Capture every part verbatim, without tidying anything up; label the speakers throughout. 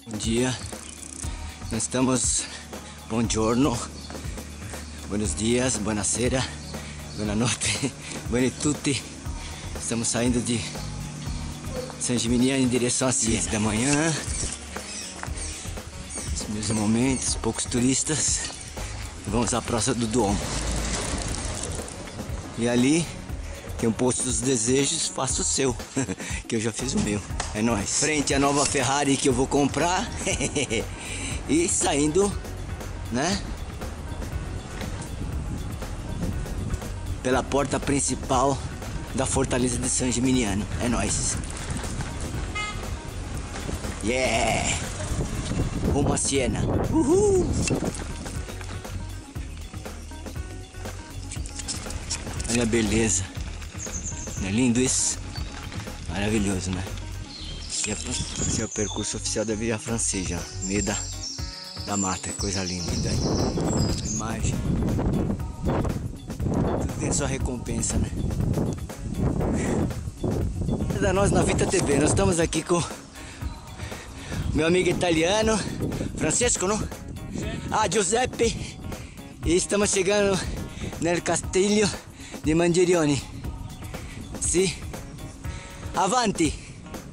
Speaker 1: Bom dia, nós estamos, buongiorno, buenos dias, buonasera, buonanotte, buone tutti. Estamos saindo de San Gimignano em direção às seis da manhã. Os meus momentos, poucos turistas. Vamos à Praça do Duomo. E ali tem um posto dos desejos, faça o seu, que eu já fiz o meu. É nóis. Frente à nova Ferrari que eu vou comprar. E saindo, né? Pela porta principal da Fortaleza de San Gimignano. É nóis. Yeah! Rumo a Siena. Uhul! Olha a beleza. Não é lindo isso? Maravilhoso, né? Esse é o percurso oficial da Via Francesa, no meio da, da mata, coisa linda. E daí, a imagem. Tudo tem sua recompensa, né? Da nós na Vita T V, nós estamos aqui com meu amigo italiano, Francesco, não? Ah, Giuseppe. E estamos chegando no Castillo di Mangierione. Sì. Avanti.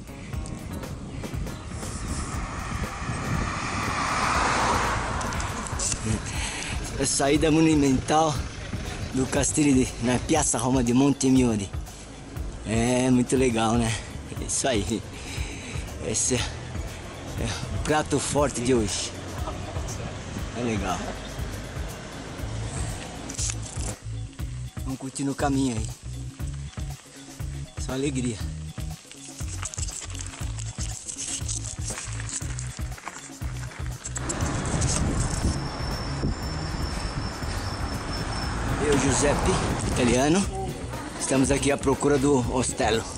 Speaker 1: A saída monumental do Castilho de, na Piazza Roma de Montemioli. É muito legal, né? Isso aí. Esse é, é o prato forte de hoje. É legal. Vamos curtir no caminho aí. Só alegria. Eu, Giuseppe, italiano, estamos aqui à procura do Ostello.